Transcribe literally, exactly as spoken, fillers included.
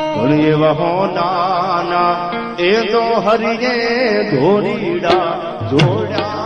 ઘણી એવા હો નાના એ તો હરિયે ધોરીડા જોડા